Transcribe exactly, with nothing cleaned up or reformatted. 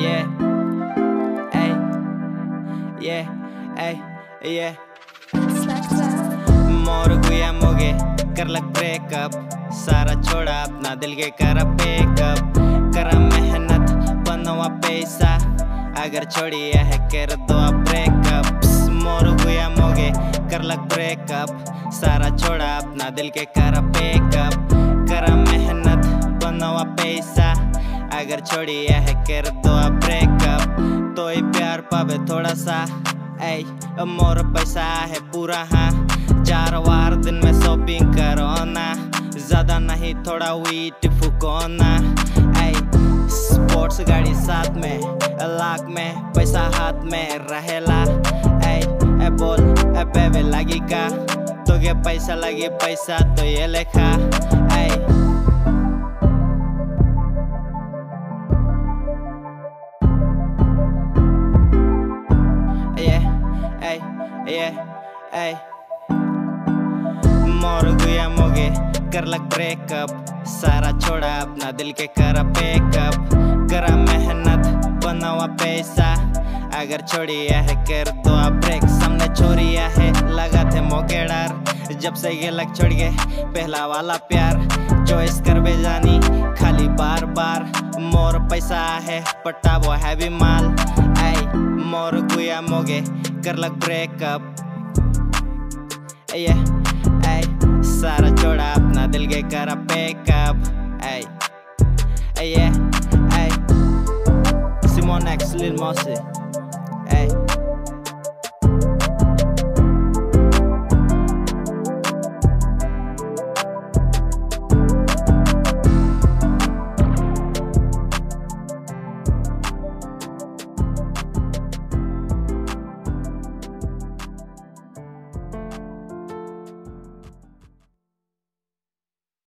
Yeah, ay, yeah, ay, yeah. मोर गुया मोगे करलक breakup, सारा छोड़ा अपना दिल के करा पेकअप, करा मेहनत बनवा पैसा, अगर छोड़ी है कर दो ब्रेकअप। मोर गुया मोगे करलक ब्रेकअप, सारा छोड़ा अपना दिल के करा पेकअप, करा मेहनत बनवा पैसा, अगर छोड़ी है कर दो ब्रेकअप। तो ही प्यार पावे थोड़ा सा, ऐ मोर पैसा है पूरा हाँ, चार बार दिन में शॉपिंग करो ना, ज्यादा नहीं थोड़ा वीट फूकोना। ऐ स्पोर्ट्स गाड़ी साथ में, लाख में पैसा हाथ में रहेला। ऐ ऐ बोल ऐ बेबे लगी का, तो के पैसा लगी पैसा तो ये लेखा। ऐ Yeah, ay. मोर गुया मोगे करलक ब्रेकअप, सारा छोड़ा अपना दिल के करा पेकअप, करा मेहनत बनवा पैसा, अगर छोड़ी है कर दो ब्रेक। सामने छोरिया है लगा थे मौके डर, जब से ये लग छोड़ गए पहला वाला प्यार, चॉइस कर बे जानी खाली बार बार। मोर पैसा है पट्टा वो है भी माल, ऐ मोर गुया मोगे करलक ब्रेकअप। Yeah, ay, सारा छोड़ा अपना दिल के करा pack up. Ay, yeah, ay, Simon X, Lil Mosey, ay.